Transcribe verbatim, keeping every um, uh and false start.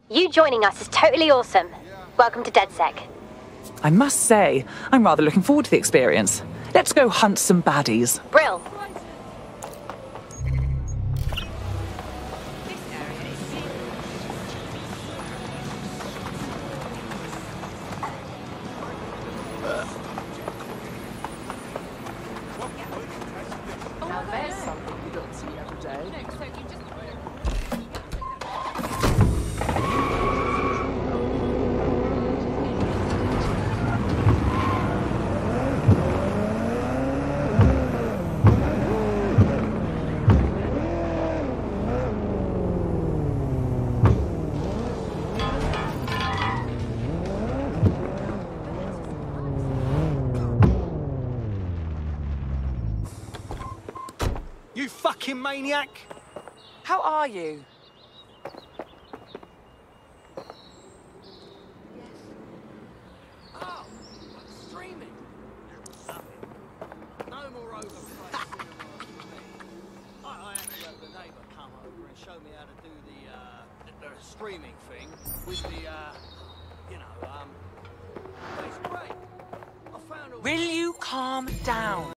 You joining us is totally awesome. Welcome to DedSec. I must say, I'm rather looking forward to the experience. Let's go hunt some baddies. Brill. Now there's something you don't see every day. You fucking maniac! How are you? Oh, streaming. No more overplay. I, I actually had the neighbour come over and show me how to do the, uh, the, the streaming thing with the, uh, you know, um, it's great. I found a... Will you calm down?